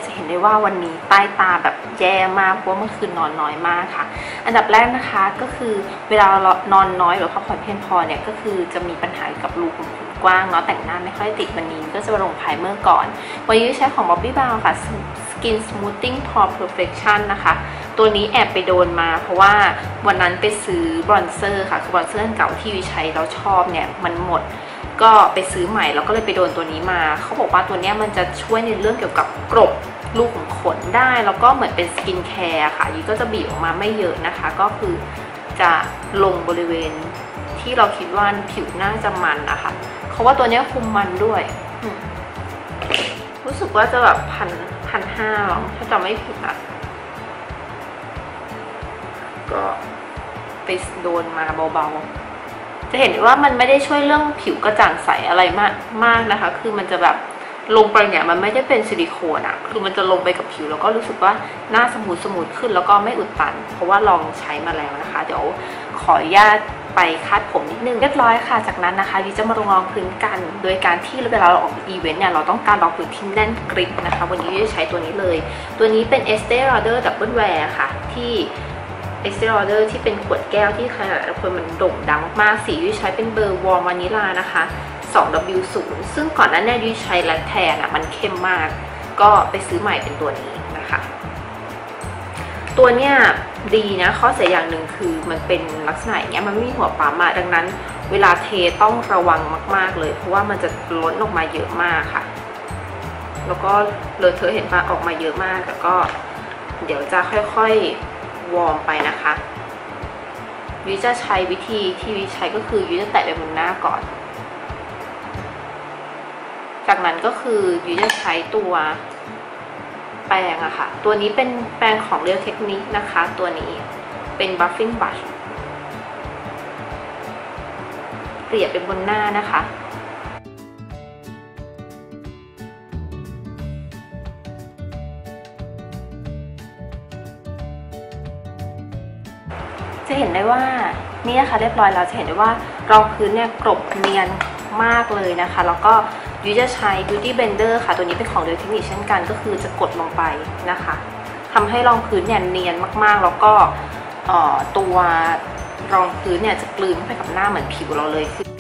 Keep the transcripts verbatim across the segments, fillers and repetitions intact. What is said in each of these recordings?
จะเห็นได้ว่าวันนี้ใต้ตาแบบแย่มากเพราะว่าเมื่อคืนนอนน้อยมากค่ะอันดับแรกนะคะก็คือเวลาเรานอนน้อยหรือพักผ่อนเพียงพอเนี่ยก็คือจะมีปัญหากับรูขุมขนกว้างเนาะแต่งหน้าไม่ค่อยติดวันนี้ก็จะลงไพรเมอร์ก่อนวันนี้ใช้ของ Bobbi Brown ค่ะ Skin Smoothing Pore Perfection นะคะตัวนี้แอบไปโดนมาเพราะว่าวันนั้นไปซื้อบรอนเซอร์ค่ะคือบรอนเซอร์เก่าที่วิใช้แล้วชอบเนี่ยมันหมดก็ไปซื้อใหม่แล้วก็เลยไปโดนตัวนี้มาเขาบอกว่าตัวนี้มันจะช่วยในเรื่องเกี่ยวกับกรบรูขุมขนได้แล้วก็เหมือนเป็นสกินแคร์ค่ะยี่ก็จะบีบออกมาไม่เยอะนะคะก็คือจะลงบริเวณที่เราคิดว่าผิวหน้าจะมันนะคะเขาว่าตัวนี้คุมมันด้วยรู้สึกว่าจะแบบพันพันห้าหรอถ้าจำไม่ผิดอะก็ไปโดนมาเบาๆจะเห็นว่ามันไม่ได้ช่วยเรื่องผิวกระจ่างใสอะไรมากมากนะคะคือมันจะแบบลงไปเนี่ยมันไม่ได้เป็นซิลิโคนอะคือมันจะลงไปกับผิวแล้วก็รู้สึกว่าหน้าสมูทสมูทขึ้นแล้วก็ไม่อุดตันเพราะว่าลองใช้มาแล้วนะคะเดี๋ยวขออนุญาตไปคาดผมนิดนึงเรียบร้อยค่ะจากนั้นนะคะวิจะมาลงรองพื้นกันโดยการที่เวลาเราออกอีเวนต์เนี่ยเราต้องการรองพื้นที่แน่นกริบนะคะวันนี้วิจะใช้ตัวนี้เลยตัวนี้เป็น Estee Lauder Double Wear ค่ะที่ Estee Lauder ที่เป็นขวดแก้วที่ใครหลายคนมันโด่งดังมากสีวิใช้เป็นเบอร์วอร์มวานิลานะคะ สอง ดับเบิลยู ศูนย์ ซึ่งก่อนหน้านี้วิใช้แลคแทนอ่ะมันเข้มมากก็ไปซื้อใหม่เป็นตัวนี้นะคะตัวเนี้ยดีนะข้อเสียอย่างหนึ่งคือมันเป็นลักษณะอย่างเงี้ยมันไม่มีหัวปั๊มอะดังนั้นเวลาเทต้องระวังมากๆเลยเพราะว่ามันจะล้นออกมาเยอะมากค่ะแล้วก็เลยเธอเห็นปะออกมาเยอะมากแล้วก็เดี๋ยวจะค่อยๆวอร์มไปนะคะวิจะใช้วิธีที่วิใช้ก็คือวิจะแตะไปบนหน้าก่อนจากนั้นก็คือวิจะใช้ตัวแปรงอะค่ะตัวนี้เป็นแปรงของ Real Technique นะคะตัวนี้เป็น buffing brush เกลี่ยเป็นบนหน้านะคะจะเห็นได้ว่านี่นะคะเรียบร้อยแล้วจะเห็นได้ว่ารองพื้นเนี่ยกรบเนียนมากเลยนะคะแล้วก็ยูจะใช้ Beauty Blender ค่ะตัวนี้เป็นของ Real Technique เช่นกันก็คือจะกดลงไปนะคะทำให้รองพื้นเนี่ยเนียนมากๆแล้วก็ตัวรองพื้นเนี่ยจะกลืนเข้าไปกับหน้าเหมือนผิวเราเลยคือ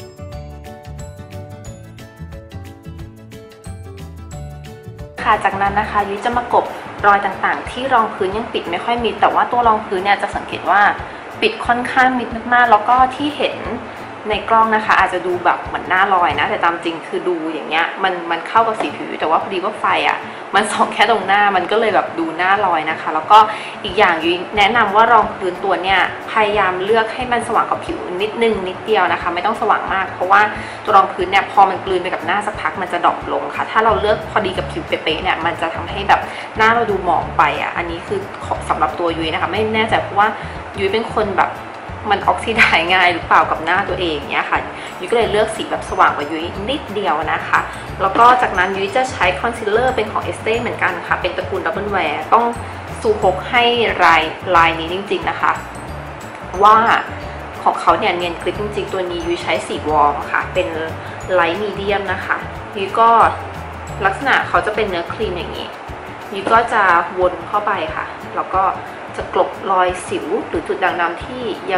ค่ะจากนั้นนะคะยูจะมากบรอยต่างๆที่รองพื้นยังปิดไม่ค่อยมิดแต่ว่าตัวรองพื้นเนี่ยจะสังเกตว่าปิดค่อนข้างมิดมากๆแล้วก็ที่เห็นในกล้องนะคะอาจจะดูแบบเหมือนหน้าลอยนะแต่ตามจริงคือดูอย่างเงี้ยมันมันเข้ากับสีผิวแต่ว่าพอดีว่าไฟอ่ะมันส่องแค่ตรงหน้ามันก็เลยแบบดูหน้าลอยนะคะแล้วก็อีกอย่างยุ้ยแนะนำว่ารองพื้นตัวเนี้ยพยายามเลือกให้มันสว่างกับผิวนิดนึงนิดเดียวนะคะไม่ต้องสว่างมากเพราะว่าตัวรองพื้นเนี่ยพอมันกลืนไปกับหน้าสักพักมันจะดรอปลงค่ะถ้าเราเลือกพอดีกับผิวเป๊ะๆเนี่ยมันจะทำให้แบบหน้าเราดูหมองไปอ่ะอันนี้คือสำหรับตัวยุ้ยนะคะไม่แน่ใจเพราะว่ายุ้ยเป็นคนแบบมันออกซิไดซ์ง่ายหรือเปล่ากับหน้าตัวเองเนี้ยค่ะยุ้ยก็เลยเลือกสีแบบสว่างกว่ายุ้ยนิดเดียวนะคะแล้วก็จากนั้นยุ้ยจะใช้คอนซีลเลอร์เป็นของ Estee เหมือนกันค่ะเป็นตระกูล Double Wear ต้องซูฮกให้ลายลายนี้จริงๆนะคะว่าของเขาเนี่ยเนียนกริบจริงๆตัวนี้ยุ้ยใช้สีวอร์มค่ะเป็นไลท์มีเดียมนะคะยุ้ยก็ลักษณะเขาจะเป็นเนื้อครีมอย่างนี้ยุ้ยก็จะวนเข้าไปค่ะแล้วก็จะกลบรอยสิวหรือจุดด่างดำที่ยัง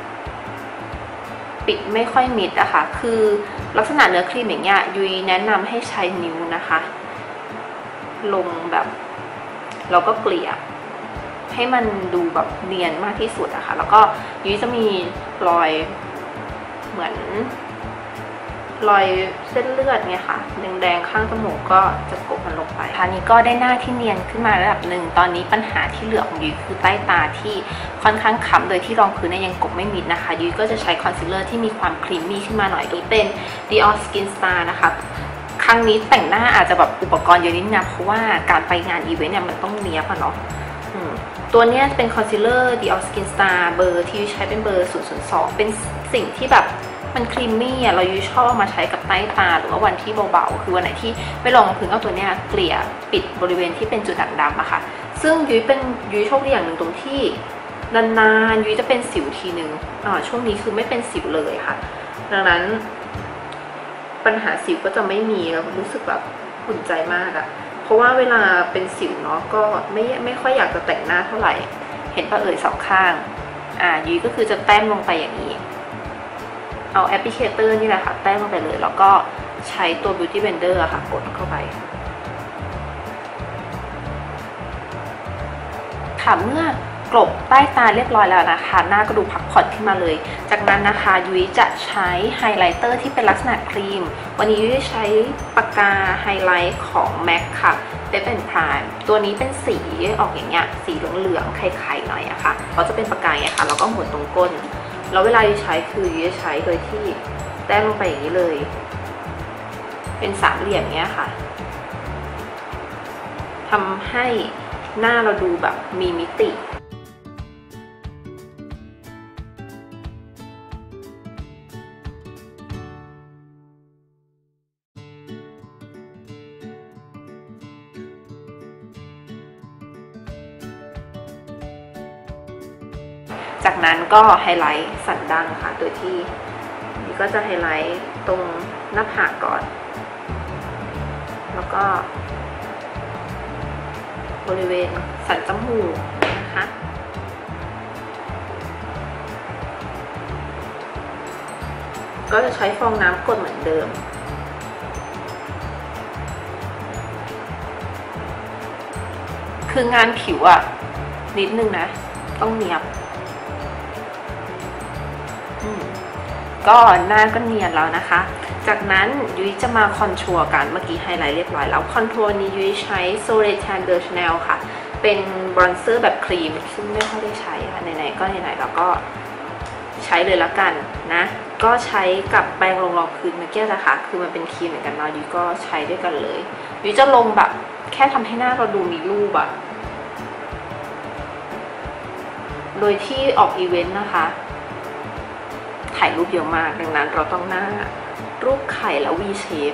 ปิดไม่ค่อยมิดอะค่ะคือลักษณะเนื้อครีมอย่างเงี้ยยุ้ยแนะนำให้ใช้นิ้วนะคะลงแบบเราก็เกลี่ยให้มันดูแบบเนียนมากที่สุดอะค่ะแล้วก็ยุ้ยจะมีรอยเหมือนรอยเส้นเลือดเนี่ยค่ะแดงๆข้างจมูกก็จะกบมันลงไปคราวนี้ก็ได้หน้าที่เนียนขึ้นมาระดับหนึ่งตอนนี้ปัญหาที่เหลือของยุ้ยคือใต้ตาที่ค่อนข้างค้ำโดยที่รองพื้นเนี่ยยังกบไม่มิดนะคะยุ้ยก็จะใช้คอนซีลเลอร์ที่มีความครีมมี่ขึ้นมาหน่อยนี้เป็น Dior Skin Star นะคะครั้งนี้แต่งหน้าอาจจะแบบอุปกรณ์เยอะนิดนะเพราะว่าการไปงานอีเวนต์เนี่ยมันต้องเนี้ยบอะเนาะตัวนี้เป็นคอนซีลเลอร์ Dior Skin Star เบอร์ที่ใช้เป็นเบอร์ศูนย์ศูนย์สองเป็นสิ่งที่แบบมันครีมมี่อ่ะเรายุ้ยชอบมาใช้กับใต้ตาหรือว่าวันที่เบาๆคือวันไหนที่ไม่ลงพื้นเอาตัวเนี้ยเกลี่ยปิดบริเวณที่เป็นจุดด่างดำอะค่ะซึ่งยุ้ยเป็นยุ้ยโชคดีอย่างหนึ่งตรงที่นานๆยุ้ยจะเป็นสิวทีนึงอ่าช่วงนี้คือไม่เป็นสิวเลยค่ะดังนั้นปัญหาสิวก็จะไม่มีแล้วรู้สึกแบบอุ่นใจมากอะเพราะว่าเวลาเป็นสิวเนาะก็ไม่ไม่ค่อยอยากจะแต่งหน้าเท่าไหร่เห็นปะเอ่ยสองข้างอ่ายุ้ยก็คือจะแต้มลงไปอย่างนี้เอาแอปพลิเคเตอร์นี่แหละค่ะแต้มลงไปเลยแล้วก็ใช้ตัว Beauty Blender อะค่ะกดเข้าไปค่ะเมื่อกลบใต้ตาเรียบร้อยแล้วนะคะหน้าก็ดูพักผ่อนขึ้นมาเลยจากนั้นนะคะยุ้ยจะใช้ไฮไลท์เตอร์ที่เป็นลักษณะครีมวันนี้ยุ้ยใช้ปากกาไฮไลท์ของ แม็ก ค่ะเป็นพรายตัวนี้เป็นสีออกอย่างเงี้ยสีเหลืองๆไข่ๆหน่อยอะค่ะเขาจะเป็นปากกาเนี่ยค่ะแล้วก็หมุนตรงก้นแล้วเวลายุ้ยใช้คือยุ้ยใช้โดยที่แต้มลงไปอย่างนี้เลยเป็นสามเหลี่ยมเงี้ยค่ะทำให้หน้าเราดูแบบมีมิติจากนั้นก็ไฮไลท์สันดั้งค่ะโดยที่นี่ก็จะไฮไลท์ตรงหน้าผากก่อนแล้วก็บริเวณสันจมูกนะคะก็จะใช้ฟองน้ำกดเหมือนเดิมคืองานผิวอะนิดนึงนะต้องเนียบก็หน้าก็เนียนแล้วนะคะจากนั้นยุ้ยจะมาคอนทัวร์กันเมื่อกี้ไฮไลท์เรียบร้อยแล้วคอนทัวร์นี้ยุ้ยใช้ Soletan de Chanel ค่ะเป็นบรอนเซอร์แบบครีมซึ่งไม่ค่อยได้ใช้ค่ะไหนๆก็ไหนๆแล้วก็ใช้เลยละกันนะก็ใช้กับแปรงลงรองพื้นเมื่อกี้นะคะคือมันเป็นครีมเหมือนกันนะยุ้ยก็ใช้ด้วยกันเลยยุ้ยจะลงแบบแค่ทำให้หน้าเราดูมีรูปอะโดยที่ออกอีเวนต์นะคะถ่ายรูปเยอะมากดังนั้นเราต้องหน้ารูปไข่แล้ว วี เชฟ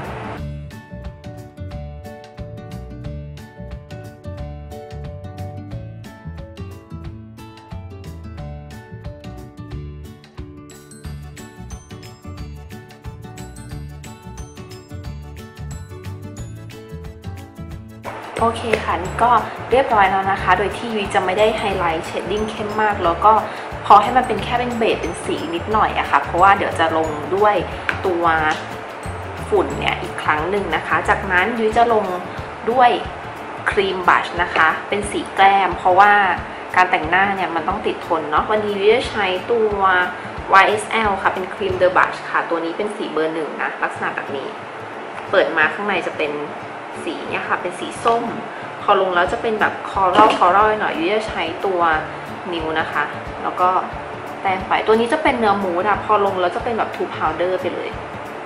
โอเคค่ะนี่ก็เรียบร้อยแล้วนะคะโดยที่ยุ้ยจะไม่ได้ไฮไลท์เชดดิ้งเข้มมากแล้วก็พอให้มันเป็นแค่เป็นเบสเป็นสีนิดหน่อยอะค่ะเพราะว่าเดี๋ยวจะลงด้วยตัวฝุ่นเนี่ยอีกครั้งหนึ่งนะคะจากนั้นยุ้ยจะลงด้วยครีมบัชนะคะเป็นสีแก้มเพราะว่าการแต่งหน้าเนี่ยมันต้องติดทนเนาะวันนี้ยุ้ยจะใช้ตัว วาย เอส แอล ค่ะเป็นครีมเดอะบัชค่ะตัวนี้เป็นสีเบอร์หนึ่งนะลักษณะแบบนี้เปิดมาข้างในจะเป็นสีเนี่ยค่ะเป็นสีส้มพอลงแล้วจะเป็นแบบคอรัลคอรัลหน่อยยุ้ยจะใช้ตัวนิ้วนะคะแล้วก็แต้มไปตัวนี้จะเป็นเนื้อมูสอะพอลงแล้วจะเป็นแบบทูพาวเดอร์ไปเลย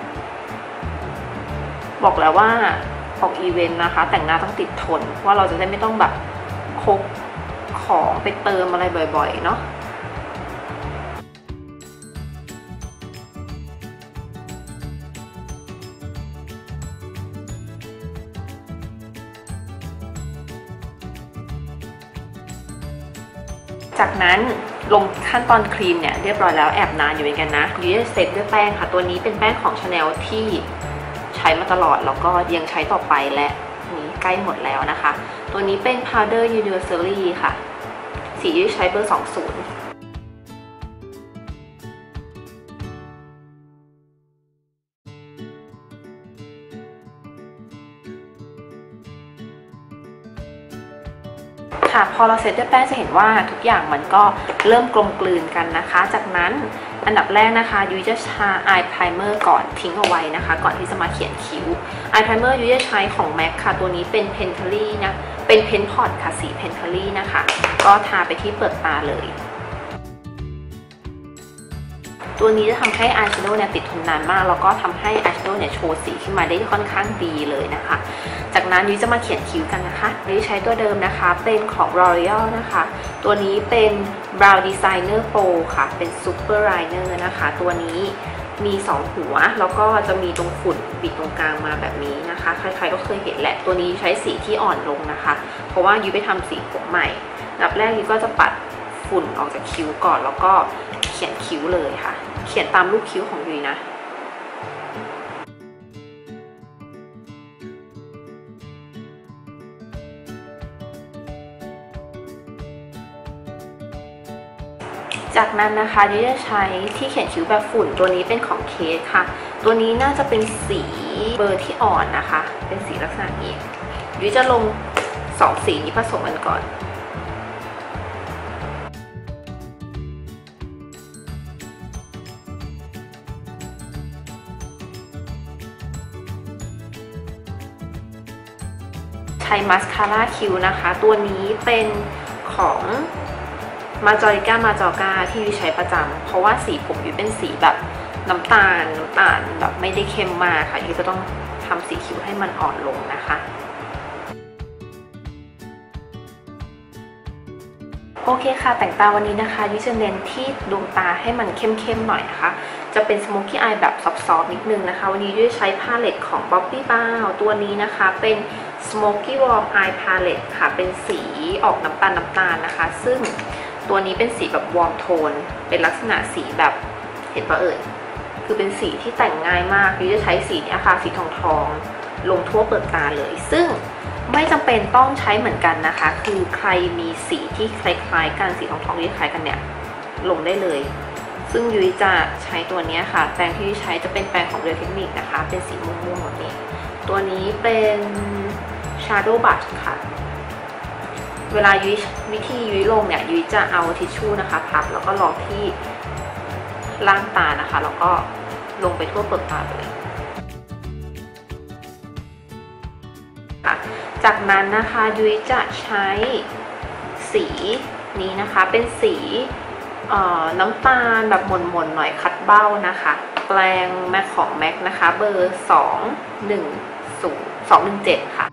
บอกแล้วว่าออกอีเวนต์นะคะแต่งหน้าต้องติดทนว่าเราจะได้ไม่ต้องแบบพกของไปเติมอะไรบ่อยๆเนาะจากนั้นลงขั้นตอนครีมเนี่ยเรียบร้อยแล้วแอบนานอยู่เหมือนกันนะยุ้ยจะเซตด้วยแป้งค่ะตัวนี้เป็นแป้งของ Chanel ที่ใช้มาตลอดแล้วก็ยังใช้ต่อไปและนี้ใกล้หมดแล้วนะคะตัวนี้เป็น Powder Universally ค่ะสียุ้ยใช้เบอร์สองสิบค่ะพอเราเซตด้วยแป้งจะเห็นว่าทุกอย่างมันก็เริ่มกลมกลืนกันนะคะจากนั้นอันดับแรกนะคะยุ้ยจะทา Eye Primer ก่อนทิ้งเอาไว้นะคะก่อนที่จะมาเขียนคิ้ว Eye Primer ยุ้ยจะใช้ของ แม็ก ค่ะตัวนี้เป็น Pentally นะเป็น Pen Pot ค่ะสี Pentally นะคะก็ทาไปที่เปลือกตาเลยตัวนี้จะทำให้อายแชโดว์เนี่ยติดทนนานมากแล้วก็ทำให้อายแชโดว์เนี่ยโชว์สีขึ้นมาได้ค่อนข้างดีเลยนะคะจากนั้นยุ้ยจะมาเขียนคิ้วกันนะคะยุ้ยใช้ตัวเดิมนะคะเป็นของ L'Oreal นะคะตัวนี้เป็น Brow Designer Pro ค่ะเป็น Super Liner นะคะตัวนี้มีสองหัวแล้วก็จะมีตรงฝุ่นปิดตรงกลางมาแบบนี้นะคะใครๆก็เคยเห็นแหละตัวนี้ใช้สีที่อ่อนลงนะคะเพราะว่ายุ้ยไปทำสีผมใหม่อันดับแรกยุ้ยก็จะปัดฝุ่นออกจากคิ้วก่อนแล้วก็เขียนคิ้วเลยค่ะเขียนตามรูปคิ้วของยุ้ยนะจากนั้นนะคะยุ้ยจะใช้ที่เขียนคิ้วแบบฝุ่นตัวนี้เป็นของเคสค่ะตัวนี้น่าจะเป็นสีเบอร์ที่อ่อนนะคะเป็นสีลักษณะนี้ยุ้ยจะลงสองสีนี้ผสมกันก่อนใช้มาสคาร่าคิ้วนะคะตัวนี้เป็นของมาจอริก้ามาจอก้าที่ยุ้ยใช้ประจำเพราะว่าสีผมยุ้ยเป็นสีแบบน้ำตาลน้ำตาลแบบไม่ได้เข้มมากค่ะยุ้ยก็ต้องทำสีคิ้วให้มันอ่อนลงนะคะโอเคค่ะแต่งตาวันนี้นะคะยุ้ยจะเน้นที่ดวงตาให้มันเข้มๆหน่อยนะคะจะเป็น smoky eye แบบซอฟต์ๆนิดนึงนะคะวันนี้ยุ้ยใช้พาเลตของ Bobbi Brown ตัวนี้นะคะเป็น smoky warm eye palette ค่ะเป็นสีออกน้ำตาลน้ำตาลนะคะซึ่งตัวนี้เป็นสีแบบ warm tone เป็นลักษณะสีแบบเห็นปะเอ่ยคือเป็นสีที่แต่งง่ายมากยุ้ยจะใช้สีนี้ค่ะสีทองทองลงทั่วเปลือกตาเลยซึ่งไม่จำเป็นต้องใช้เหมือนกันนะคะคือใครมีสีที่คล้ายๆกันสีทองทองที่คล้ายกันเนี่ยลงได้เลยซึ่งยุ้ยจะใช้ตัวนี้ค่ะแปรงที่ยุ้ยใช้จะเป็นแปรงของ Real Technique นะคะเป็นสีม่วงๆแบบนี้ตัวนี้เป็น Shadow Brush ค่ะเวลายุ้ยวิธียุ้ยลงเนี่ยยุ้ยจะเอาทิชชู่นะคะพับแล้วก็รองที่ล่างตานะคะแล้วก็ลงไปทั่วเปลือกตาเลยจากนั้นนะคะยุ้ยจะใช้สีนี้นะคะเป็นสีน้ำตาลแบบหม่นๆหน่อยคัดเบ้านะคะแปรงแม็กของแม็กนะคะเบอร์สองหนึ่งศูนย์สองหนึ่งเจ็ดค่ะ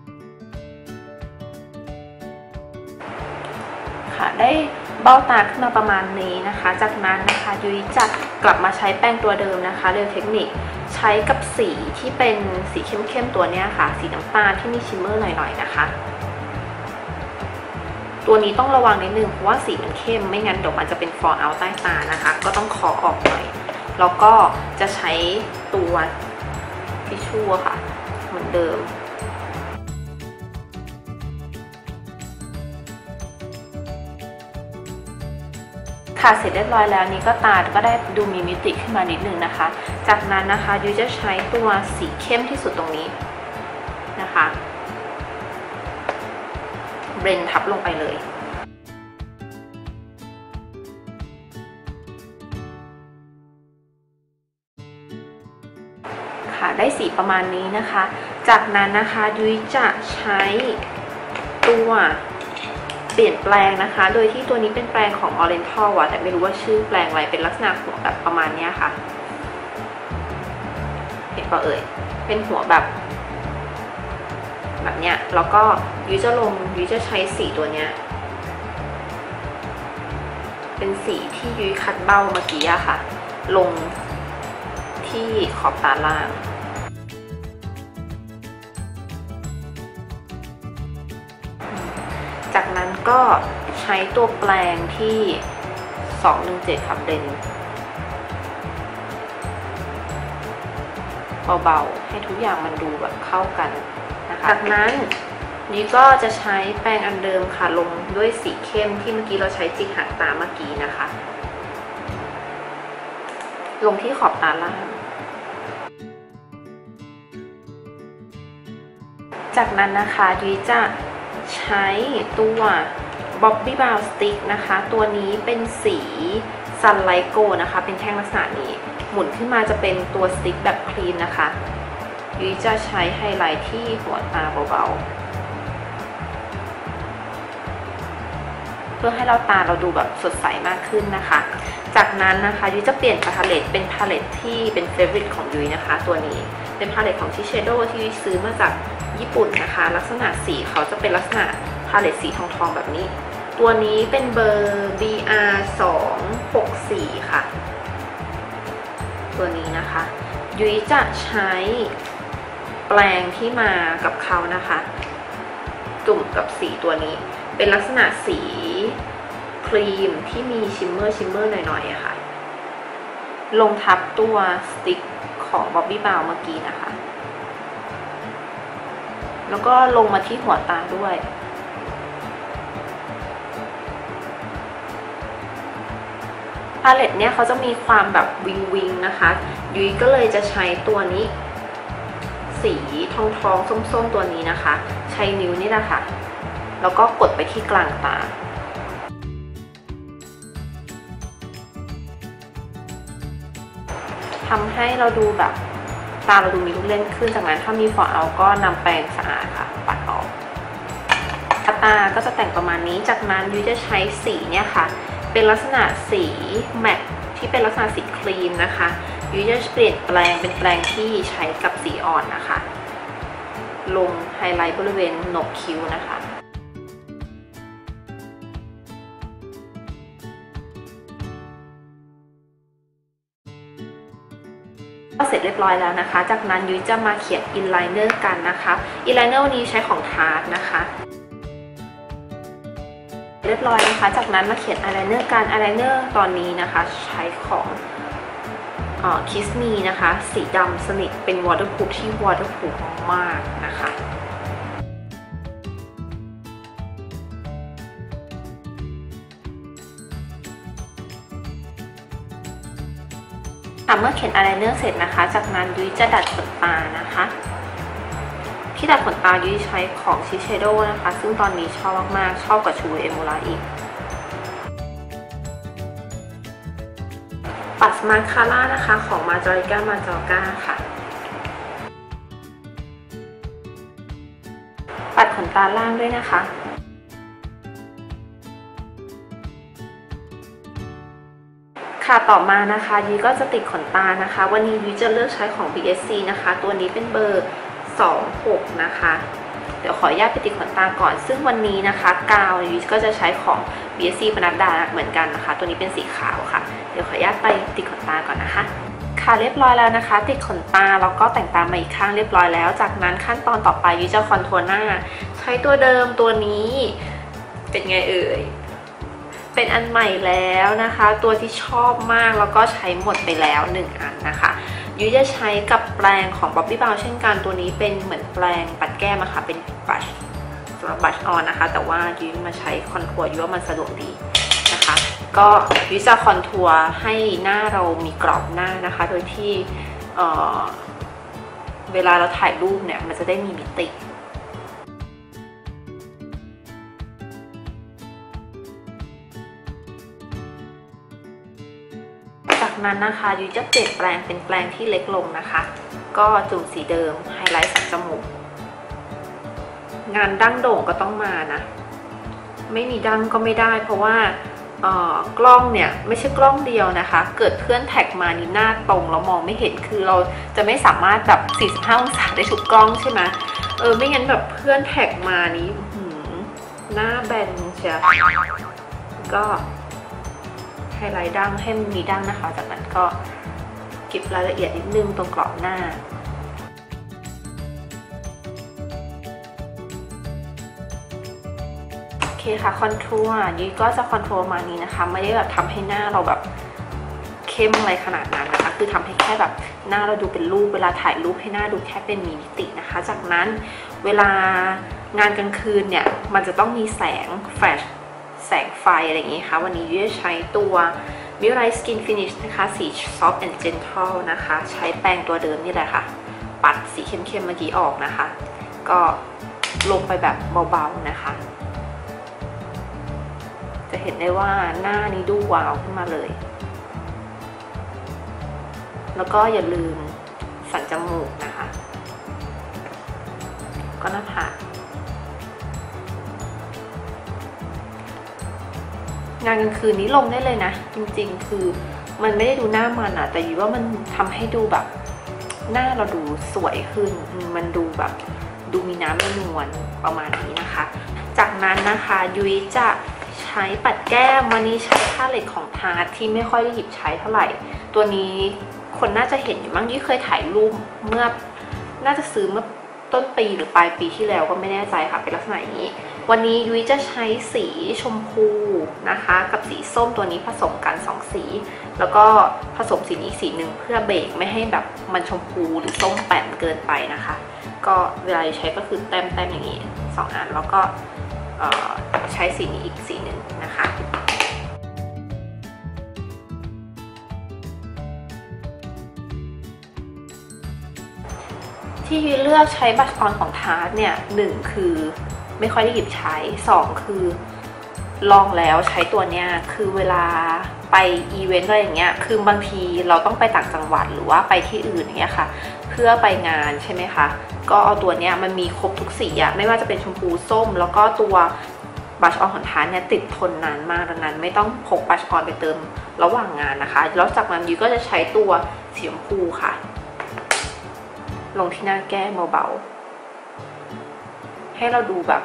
ค่ะได้เบ้าตาขึ้นมาประมาณนี้นะคะจากนั้นนะคะยุ้ยจะกลับมาใช้แป้งตัวเดิมนะคะ Real Technique ใช้กับสีที่เป็นสีเข้มๆตัวนี้ค่ะสีน้ำตาลที่มีชิมเมอร์หน่อยๆนะคะตัวนี้ต้องระวังนิดนึงเพราะว่าสีมันเข้มไม่งั้นเดี๋ยวมันจะเป็นฟอร์เอาใต้ตานะคะก็ต้องเคาะออกหน่อยแล้วก็จะใช้ตัวทิชชู่ค่ะเหมือนเดิมค่ะเสร็จเรียบร้อยแล้วนี่ก็ตาก็ได้ดูมีมิติขึ้นมานิดนึงนะคะจากนั้นนะคะยุ้ยจะใช้ตัวสีเข้มที่สุดตรงนี้นะคะเบรนทับลงไปเลยค่ะได้สีประมาณนี้นะคะจากนั้นนะคะยุ้ยจะใช้ตัวเปลี่ยนแปลงนะคะโดยที่ตัวนี้เป็นแปลงของ Oriental อะแต่ไม่รู้ว่าชื่อแปลงอะไรเป็นลักษณะหัวแบบประมาณนี้ค่ะเห็นปะเอ่ยเป็นหัวแบบแบบเนี้ยแล้วก็ยุ้ยจะลงยุ้ยจะใช้สีตัวเนี้ยเป็นสีที่ยุ้ยคัดเบ้าเมื่อกี้อะค่ะลงที่ขอบตาล่างจากนั้นก็ใช้ตัวแปรงที่สองหนึ่งเจ็ดค่ะเบรนเบาๆให้ทุกอย่างมันดูแบบเข้ากันนะคะจากนั้นนี้ก็จะใช้แปรงอันเดิมค่ะลงด้วยสีเข้มที่เมื่อกี้เราใช้จิกหางตาเมื่อกี้นะคะลงที่ขอบตาล่างจากนั้นนะคะยุ้ยจะใช้ตัว Bobbi Brown Stick นะคะตัวนี้เป็นสี Sunlight Gold นะคะเป็นแท่งลักษณะนี้หมุนขึ้นมาจะเป็นตัวสติ๊กแบบคลีนนะคะยุ้ยจะใช้ไฮไลท์ที่หัวตาเบาๆเพื่อให้เราตาเราดูแบบสดใสมากขึ้นนะคะจากนั้นนะคะยุ้ยจะเปลี่ยนพาเลตเป็นพาเลตที่เป็นเฟเวอริตของยุ้ยนะคะตัวนี้เป็นพาเลตของชิเชโดที่ยุ้ยซื้อมาจากญี่ปุ่นนะคะลักษณะสีเขาจะเป็นลักษณะพาเลตสีทองๆแบบนี้ตัวนี้เป็นเบอร์ บี อาร์ สองหกสี่ ค่ะตัวนี้นะคะยุ้ยจะใช้แปรงที่มากับเขานะคะจุ่มกับสีตัวนี้เป็นลักษณะสีครีมที่มีชิมเมอร์ชิมเมอร์หน่อยๆอะค่ะลงทับตัวสติ๊กของ Bobbi Brown เมื่อกี้นะคะแล้วก็ลงมาที่หัวตาด้วยาเลตเนี่ยเขาจะมีความแบบวิงวิงนะคะยุ้ยก็เลยจะใช้ตัวนี้สีทองทองส้มๆตัวนี้นะคะใช้นิ้วนี่แหละค่ะแล้วก็กดไปที่กลางตาทำให้เราดูแบบตาเราดูมีลูกเล่นขึ้นจากนั้นถ้ามีฟอร์เอาก็นำแปรงสะอาดค่ะปัดออกตาก็จะแต่งประมาณนี้จากนั้นยุ้ยจะใช้สีเนี่ยค่ะเป็นลักษณะสีแมตต์ที่เป็นลักษณะสีครีมนะคะยุ้ยจะเปลี่ยนแปลงเป็นแปลงที่ใช้กับสีอ่อนนะคะลงไฮไลท์บริเวณโหนกคิ้วนะคะก็เสร็จเรียบร้อยแล้วนะคะจากนั้นยุ้ยจะมาเขียนอินไลเนอร์กันนะคะอินไลเนอร์วันนี้ใช้ของทาร์ตนะคะเรียบร้อยนะคะจากนั้นมาเขียนอายไลเนอร์กันอายไลเนอร์ตอนนี้นะคะใช้ของคิสมีนะคะสีดำสนิทเป็นวอเตอร์พูฟที่วอเตอร์พูฟมากนะคะเมื่อเขียนอายไลเนอร์เสร็จนะคะจากนั้นยุ้ยจะดัดขนตานะคะที่ดัดขนตายุ้ยใช้ของชิเชโดนะคะซึ่งตอนนี้ชอบมากๆชอบกว่าชูเอมูราอีกปัดมาคาร่านะคะของมาจอริก้ามาจอก้าค่ะปัดขนตาล่างด้วยนะคะค่ะต่อมานะคะยุ้ยก็จะติดขนตานะคะวันนี้ยุ้ยจะเลือกใช้ของ บี เอส ซี นะคะตัวนี้เป็นเบอร์สองหกนะคะเดี๋ยวขออนุญาตไปติดขนตาก่อนซึ่งวันนี้นะคะกาวยุ้ยก็จะใช้ของ บี เอส ซี ปนัดดาเหมือนกันนะคะตัวนี้เป็นสีขาวค่ะเดี๋ยวขออนุญาตไปติดขนตาก่อนนะคะค่ะเรียบร้อยแล้วนะคะติดขนตาแล้วก็แต่งตามาอีกข้างเรียบร้อยแล้วจากนั้นขั้นตอนต่อไปยุ้ยจะคอนทัวร์หน้าใช้ตัวเดิมตัวนี้เป็นไงเอ่ยเป็นอันใหม่แล้วนะคะตัวที่ชอบมากแล้วก็ใช้หมดไปแล้วหนึ่งอันนะคะยุ้ยจะใช้กับแปรงของ Bobbi Brown เช่นกันตัวนี้เป็นเหมือนแปรงปัดแก้มนะคะเป็นบัชสำหรับบัชออนนะคะแต่ว่ายุ้ยมาใช้คอนทัวร์ยุ้ยว่ามันสะดวกดีนะคะก็ยุ้ยจะคอนทัวร์ให้หน้าเรามีกรอบหน้านะคะโดยที่เอ่อเวลาเราถ่ายรูปเนี่ยมันจะได้มีมิติจากนั้นนะคะยุ้ยจะเปลี่ยนแปลงเป็นแปลงที่เล็กลงนะคะก็จุ่มสีเดิมไฮไลท์สันจมูกงานดั้งโด่งก็ต้องมานะไม่มีดั้งก็ไม่ได้เพราะว่ากล้องเนี่ยไม่ใช่กล้องเดียวนะคะเกิดเพื่อนแท็กมานี่หน้าตรงแล้วมองไม่เห็นคือเราจะไม่สามารถแบบสี่สิบห้าองศาได้ทุกกล้องใช่ไหมเออไม่งั้นแบบเพื่อนแท็กมานี้หน้าแบนเชียวก็ไฮไลท์ดั้งให้มีดั้งนะคะจากนั้นก็เก็บรายละเอียดนิดนึงตรงกรอบหน้าโอเคค่ะคอนทัวร์ยุ้ยก็จะคอนทัวร์มานี้นะคะไม่ได้แบบทำให้หน้าเราแบบเข้มอะไรขนาดนั้นนะคะคือทำให้แค่แบบหน้าเราดูเป็นรูปเวลาถ่ายรูปให้หน้าดูแค่เป็นมีมิตินะคะจากนั้นเวลางานกลางคืนเนี่ยมันจะต้องมีแสงแฟลชแสงไฟอะไรอย่างนี้ค่ะวันนี้ยุ้ยจะใช้ตัว Mirai Skin Finish นะคะสี Soft and Gentle นะคะใช้แปรงตัวเดิมนี่แหละค่ะปัดสีเข้มๆเมื่อกี้ออกนะคะก็ลงไปแบบเบาๆนะคะจะเห็นได้ว่าหน้านี้ดูวาวขึ้นมาเลยแล้วก็อย่าลืมสันจมูกนะคะก็หน้าผากงานกลางคืนนี้ลงได้เลยนะจริงๆคือมันไม่ได้ดูหน้ามันอะแต่ยุ้ยว่ามันทำให้ดูแบบหน้าเราดูสวยขึ้นมันดูแบบดูมีน้ำมีนวลประมาณนี้นะคะจากนั้นนะคะยุ้ยจะใช้ปัดแก้มวันนี้ใช้ผ้าเหล็กของทาร์ตที่ไม่ค่อยได้หยิบใช้เท่าไหร่ตัวนี้คนน่าจะเห็นอยู่มั้งยุ้ยเคยถ่ายรูปเมื่อน่าจะซื้อเมื่อต้นปีหรือปลายปีที่แล้วก็ไม่แน่ใจค่ะเป็นลักษณะอย่างนี้วันนี้ยุ้ยจะใช้สีชมพูนะคะกับสีส้มตัวนี้ผสมกันสองสีแล้วก็ผสมสีนี้สีหนึ่งเพื่อเบรกไม่ให้แบบมันชมพูหรือส้มแป่นเกินไปนะคะก็เวลาใช้ก็คือแต้มแต้มอย่างนี้สองอันแล้วก็ใช้สีนี้อีกสีหนึ่งนะคะที่ยุ้ยเลือกใช้บัชออนของทาร์ตเนี่ยหนึ่งคือไม่ค่อยได้หยิบใช้สองคือลองแล้วใช้ตัวเนี้ยคือเวลาไปอีเวนต์อะไรอย่างเงี้ยคือบางทีเราต้องไปต่างจังหวัดหรือว่าไปที่อื่นอย่างเงี้ยค่ะเพื่อไปงานใช่ไหมคะก็เอาตัวเนี้ยมันมีครบทุกสีอะไม่ว่าจะเป็นชมพูส้มแล้วก็ตัวบัชออนของทาร์ตเนี่ยติดทนนานมากดังนั้นไม่ต้องพกบัชออนไปเติมระหว่างงานนะคะแล้วจากนั้นยุ้ยก็จะใช้ตัวสีชมพูค่ะลงที่หน้าแก้มเบาๆให้เราดูแบบ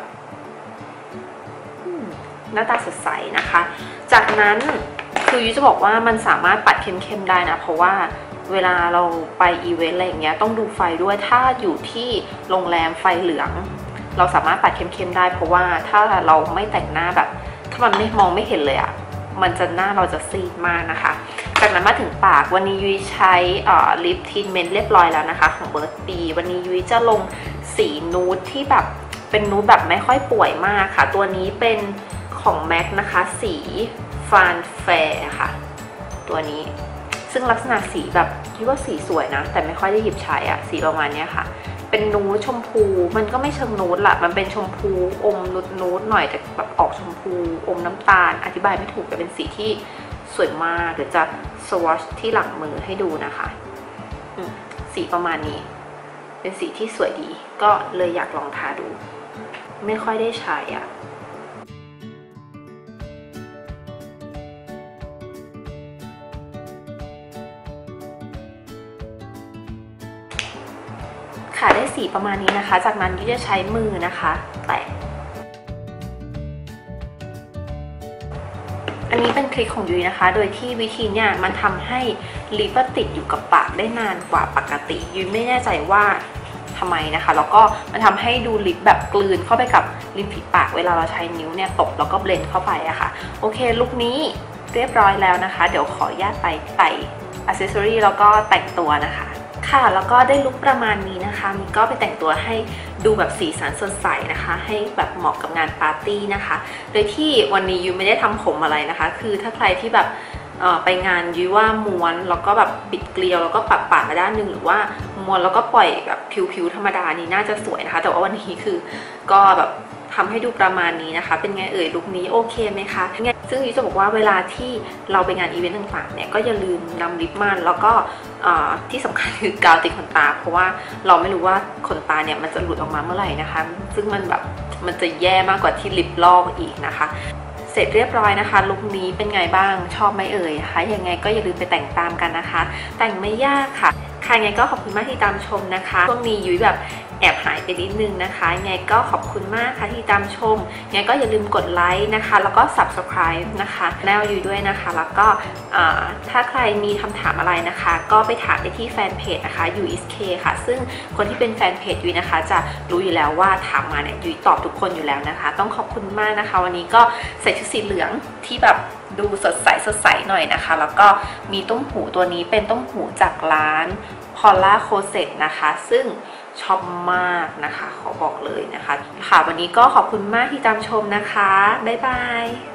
หน้าตาสดใสนะคะจากนั้นคือยุ้ยจะบอกว่ามันสามารถปัดเข้มๆได้นะเพราะว่าเวลาเราไปอีเวนต์อะไรอย่างเงี้ยต้องดูไฟด้วยถ้าอยู่ที่โรงแรมไฟเหลืองเราสามารถปัดเข้มๆได้เพราะว่าถ้าเราไม่แต่งหน้าแบบถ้ามันไม่มองไม่เห็นเลยอะมันจะหน้าเราจะซีดมากนะคะจากนั้นมาถึงปากวันนี้ยุ้ยใช้ลิปทรีทเมนต์เรียบร้อยแล้วนะคะของเบิร์ตบีวันนี้ยุ้ยจะลงสีนูดที่แบบเป็นนูดแบบไม่ค่อยป่วยมากค่ะตัวนี้เป็นของ แม็ก นะคะสีฟานแฟร์ค่ะตัวนี้ซึ่งลักษณะสีแบบคิดว่าสีสวยนะแต่ไม่ค่อยได้หยิบใช้อะสีประมาณนี้ค่ะเป็นนูดชมพูมันก็ไม่เชิงนูดละมันเป็นชมพูอมนูดนูดหน่อยแต่แบบออกชมพูอมน้ำตาลอธิบายไม่ถูกแต่เป็นสีที่สวยมากเดี๋ยวจะสวอชที่หลังมือให้ดูนะคะสีประมาณนี้เป็นสีที่สวยดีก็เลยอยากลองทาดูไม่ค่อยได้ใช้อ่ะค่ะได้สีประมาณนี้นะคะจากนั้นยุ้ยจะใช้มือนะคะแตะอันนี้เป็นทริคของยุ้ยนะคะโดยที่วิธีเนี่ยมันทำให้ลิปติดอยู่กับปากได้นานกว่าปกติยุ้ยไม่แน่ใจว่าทำไมนะคะแล้วก็มันทำให้ดูลิปแบบกลืนเข้าไปกับริมฝีปากเวลาเราใช้นิ้วเนี่ยตบแล้วก็เบลนด์เข้าไปอะค่ะโอเคลุคนี้เรียบร้อยแล้วนะคะเดี๋ยวขออนุญาตไปใส่อัซเซสซอรี่แล้วก็แต่งตัวนะคะค่ะแล้วก็ได้ลุคประมาณนี้นะคะมีก็ไปแต่งตัวให้ดูแบบสีสันสดใสนะคะให้แบบเหมาะกับงานปาร์ตี้นะคะโดยที่วันนี้ยุ้ยไม่ได้ทำผมอะไรนะคะคือถ้าใครที่แบบไปงานยุ้ยว่าม้วนแล้วก็แบบปิดเกลียวแล้วก็ปัดปาดมาด้านหนึ่งหรือว่าม้วนแล้วก็ปล่อยแบบผิวๆธรรมดานี่น่าจะสวยนะคะแต่ว่าวันนี้คือก็แบบทำให้ดูประมาณนี้นะคะเป็นไงเอ่ยลุคนี้โอเคไหมคะซึ่งยุ้ยจะบอกว่าเวลาที่เราไปงานอีเวนต์ต่างๆเนี่ยก็อย่าลืมนำลิปมันแล้วก็ที่สำคัญคือกาวติดขนตาเพราะว่าเราไม่รู้ว่าขนตาเนี่ยมันจะหลุดออกมาเมื่อไหร่นะคะซึ่งมันแบบมันจะแย่มากกว่าที่ลิปลอกอีกนะคะเสร็จเรียบร้อยนะคะลุคนี้เป็นไงบ้างชอบไหมเอ่ยคะยังไงก็อย่าลืมไปแต่งตามกันนะคะแต่งไม่ยากค่ะค่ะยังไงก็ขอบคุณมากที่ตามชมนะคะช่วงนี้ยุ้ยแบบแอบหายไปนิดนึงนะคะยังไงก็ขอบคุณมากค่ะที่ตามชมยังไงก็อย่าลืมกดไลค์นะคะแล้วก็ ซับสไครบ์ นะคะแนวยุ้ยด้วยนะคะแล้วก็ถ้าใครมีคำถามอะไรนะคะก็ไปถามได้ที่แฟนเพจนะคะยู อี เอส เค ค่ะซึ่งคนที่เป็นแฟนเพจยุ้ยนะคะจะรู้อยู่แล้วว่าถามมาเนี่ยยุ้ยตอบทุกคนอยู่แล้วนะคะต้องขอบคุณมากนะคะวันนี้ก็ใส่ชุดสีเหลืองที่แบบดูสดใสสดใสหน่อยนะคะแล้วก็มีต้มหูตัวนี้เป็นต้มหูจากร้านพอลล่าโคเซตนะคะซึ่งชอบมากนะคะขอบอกเลยนะคะค่ะวันนี้ก็ขอบคุณมากที่ตามชมนะคะบ๊ายบาย